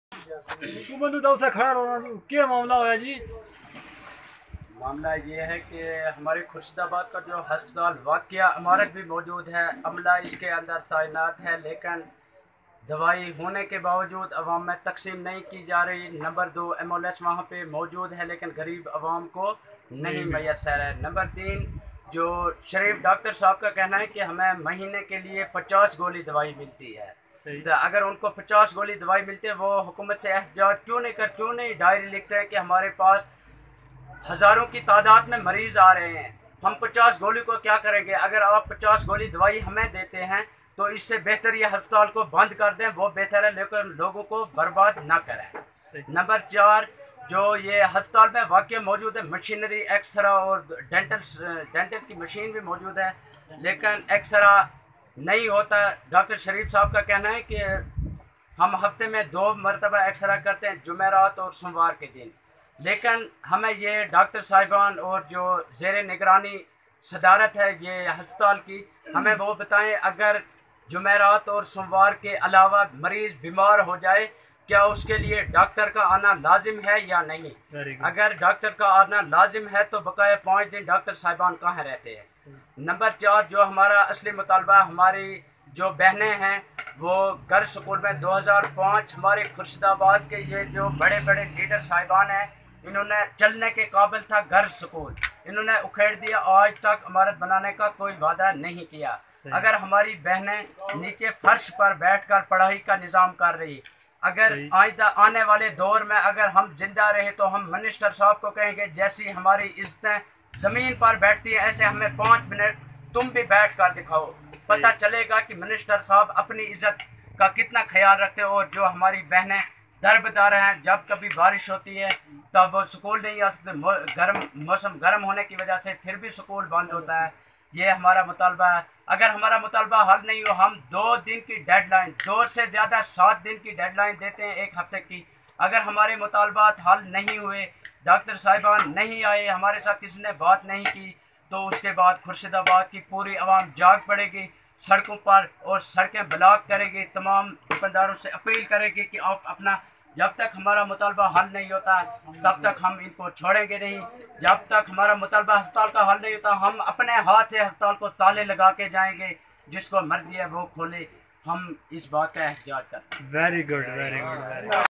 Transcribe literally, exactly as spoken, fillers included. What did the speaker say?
तू मैनू तो उत्थे खड़ा रौना क्या मामला होया जी? मामला ये है कि हमारे खुर्शीदाबाद का जो हस्पताल वाक़या इमारत भी मौजूद है, अमला इसके अंदर तैनात है, लेकिन दवाई होने के बावजूद अवाम में तकसीम नहीं की जा रही। नंबर दो, एम्बुलेंस वहाँ पे मौजूद है लेकिन गरीब अवाम को नहीं मैसर है। नंबर तीन, जो शरीफ डॉक्टर साहब का कहना है कि हमें महीने के लिए पचास गोली दवाई मिलती है। तो अगर उनको पचास गोली दवाई मिलती है, वो हुकूमत से एहतजाज क्यों नहीं कर क्यों नहीं डायरी लिखते हैं कि हमारे पास हज़ारों की तादाद में मरीज़ आ रहे हैं, हम पचास गोली को क्या करेंगे? अगर आप पचास गोली दवाई हमें देते हैं तो इससे बेहतर ये अस्पताल को बंद कर दें, वो बेहतर है, लेकिन लोगों को बर्बाद ना करें। नंबर चार, जो ये अस्पताल में वाक़ई मौजूद है मशीनरी, एक्सरा और डेंटल डेंटल की मशीन भी मौजूद है, लेकिन एक्सरा नहीं होता। डॉक्टर शरीफ साहब का कहना है कि हम हफ्ते में दो मरतबा एक्सरा करते हैं, जुमेरात और सोमवार के दिन, लेकिन हमें ये डॉक्टर साहिबान और जो ज़ेर निगरानी सदारत है ये अस्पताल की, हमें वो बताएं अगर जुमेरात और सोमवार के अलावा मरीज़ बीमार हो जाए, क्या उसके लिए डॉक्टर का आना लाजिम है या नहीं? अगर डॉक्टर का आना लाजिम है तो बकाया पाँच दिन डॉक्टर साहिबान कहाँ रहते हैं? नंबर चार, जो हमारा असली मुतालबा, हमारी जो बहनें हैं वो घर स्कूल में दो हज़ार पाँच हमारे खुर्शीदाबाद के ये जो बड़े बड़े लीडर साहिबान हैं, इन्होंने चलने के काबिल था घर स्कूल, इन्होंने उखेड़ दिया, आज तक इमारत बनाने का कोई वादा नहीं किया। अगर हमारी बहनें नीचे फर्श पर बैठकर पढ़ाई का निज़ाम कर रही, अगर आइंदा आने वाले दौर में अगर हम जिंदा रहे तो हम मिनिस्टर साहब को कहेंगे जैसी हमारी इज्जतें ज़मीन पर बैठती हैं ऐसे हमें पाँच मिनट तुम भी बैठ कर दिखाओ, पता चलेगा कि मिनिस्टर साहब अपनी इज्जत का कितना ख्याल रखते हो। और जो हमारी बहनें दरबदार हैं, जब कभी बारिश होती है तब वो स्कूल नहीं आ सकते, गर्म मौसम गर्म होने की वजह से फिर भी स्कूल बंद होता है। ये हमारा मुतालबा है। अगर हमारा मुतालबा हल नहीं हो, हम दो दिन की डेडलाइन, दो से ज़्यादा सात दिन की डेडलाइन देते हैं एक हफ्ते की। अगर हमारे मुतालबात हल नहीं हुए, डॉक्टर साहिबान नहीं आए, हमारे साथ किसी ने बात नहीं की, तो उसके बाद खुर्शीदाबाद की पूरी आवाम जाग पड़ेगी सड़कों पर और सड़कें ब्लॉक करेगी, तमाम दुकानदारों से अपील करेगी कि आप अपना, जब तक हमारा मुतालबा हल नहीं होता तब तक हम इनको छोड़ेंगे नहीं। जब तक हमारा मुतालबा अस्पताल का हल नहीं होता हम अपने हाथ से अस्पताल को ताले लगा के जाएंगे, जिसको मर्जी है वो खोले। हम इस बात का एहतजाज करते हैं। Very good, very good, very good.